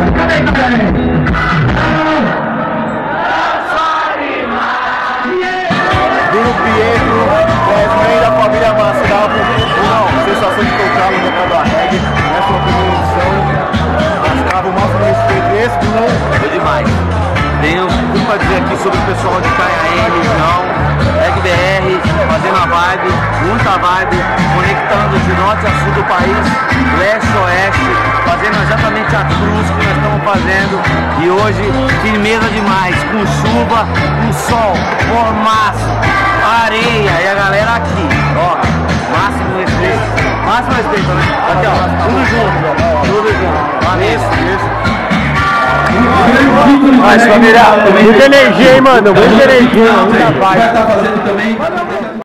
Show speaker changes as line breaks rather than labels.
Bruno Pietro, meio da família Massa, dava uma sensação de tocar no mercado da reggae, nessa competição, mostrava o máximo respeito. Esse Bruno
foi demais. Tenho tudo para dizer aqui sobre o pessoal de Itanhaém, região, Reggae BR, fazendo a vibe, muita vibe, conectando de norte a sul do país, leste a oeste, fazendo exatamente a cruz que nós estamos fazendo. E hoje, firmeza demais, com chuva, com sol, mormaço, areia e a galera aqui, ó, máximo respeito, né? Aqui, ó, tudo junto. Valeu.
Mas família, muita energia, hein, mano? Muita energia, muita paz.
Vai estar fazendo também